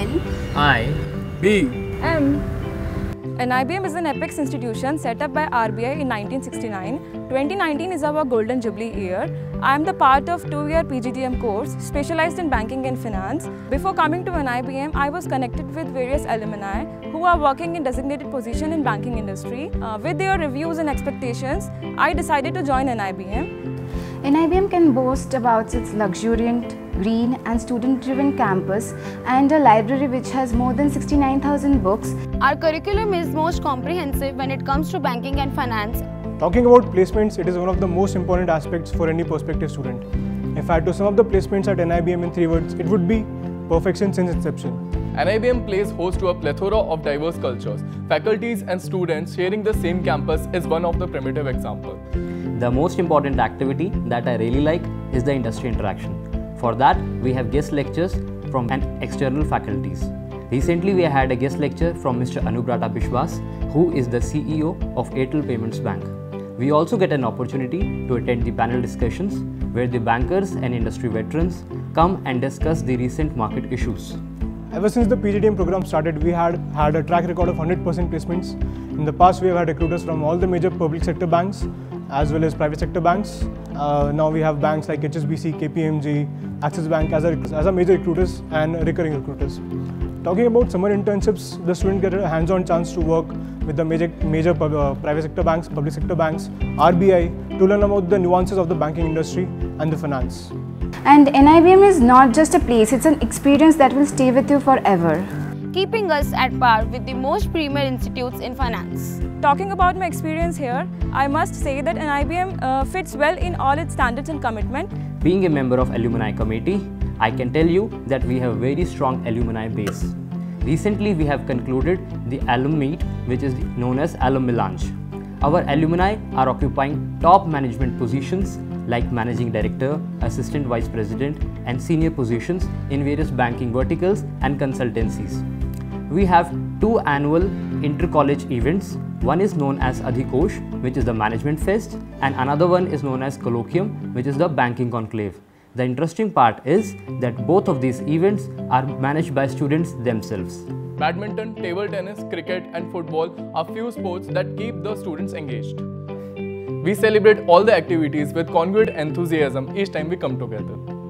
N. I. B. M. NIBM is an apex institution set up by RBI in 1969. 2019 is our golden jubilee year. I am the part of 2-year PGDM course specialized in banking and finance. Before coming to NIBM, I was connected with various alumni who are working in designated position in banking industry. With their reviews and expectations, I decided to join NIBM. NIBM can boast about its luxuriant, green and student-driven campus and a library which has more than 69,000 books. Our curriculum is most comprehensive when it comes to banking and finance. Talking about placements, it is one of the most important aspects for any prospective student. If I had to sum up the placements at NIBM in 3 words, it would be perfection since inception. NIBM plays host to a plethora of diverse cultures. Faculties and students sharing the same campus is one of the primitive examples. The most important activity that I really like is the industry interaction. For that, we have guest lectures from external faculties. Recently, we had a guest lecture from Mr. Anubrata Bishwas, who is the CEO of Airtel Payments Bank. We also get an opportunity to attend the panel discussions where the bankers and industry veterans come and discuss the recent market issues. Ever since the PGDM program started, we had a track record of 100% placements. In the past, we have had recruiters from all the major public sector banks as well as private sector banks. Now we have banks like HSBC, KPMG, Axis Bank as our major recruiters and recurring recruiters. Talking about summer internships, the students get a hands-on chance to work with the major private sector banks, public sector banks, RBI, to learn about the nuances of the banking industry and the finance. And NIBM is not just a place, it's an experience that will stay with you forever, Keeping us at par with the most premier institutes in finance. Talking about my experience here, I must say that NIBM fits well in all its standards and commitment. Being a member of Alumni Committee, I can tell you that we have a very strong alumni base. Recently, we have concluded the Alum Meet, which is known as Alum Melange. Our alumni are occupying top management positions like Managing Director, Assistant Vice President and senior positions in various banking verticals and consultancies. We have 2 annual inter-college events. One is known as Adhikosh, which is the Management Fest, and another one is known as Colloquium, which is the Banking Conclave. The interesting part is that both of these events are managed by students themselves. Badminton, table tennis, cricket and football are few sports that keep the students engaged. We celebrate all the activities with congruent enthusiasm each time we come together.